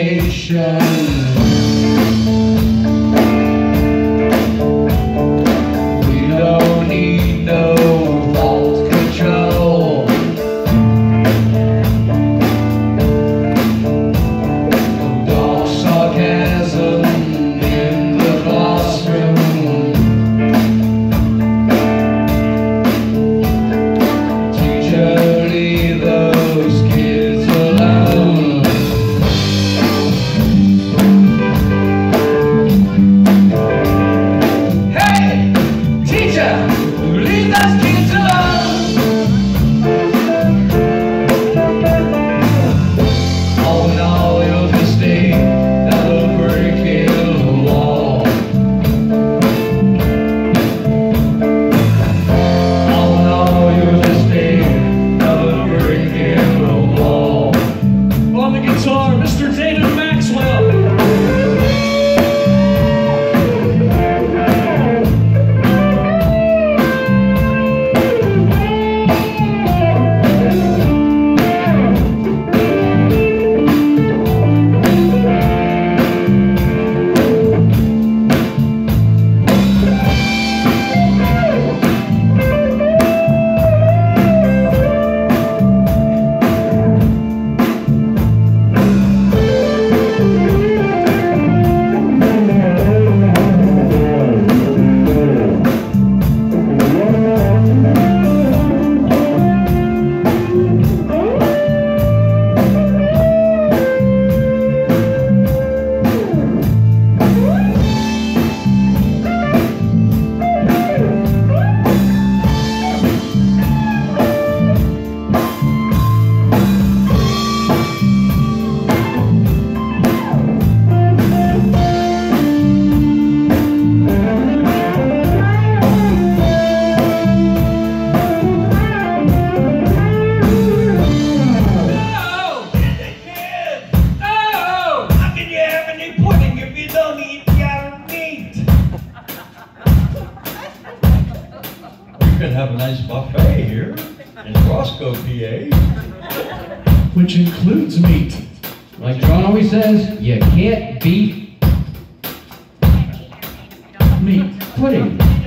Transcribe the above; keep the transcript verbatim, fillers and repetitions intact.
education. We don't need no thought control. No dark sarcasm in the classroom. Teacher, leave those kids alone. Hey, teacher, leave those kids alone. All in all, you're just another brick in the wall. All in all, you're just another brick in the wall. On the guitar, Mister David Maxwell. You can have a nice buffet here in Roscoe, P A. Which includes meat. Like John always says, you can't beat Meat. pudding.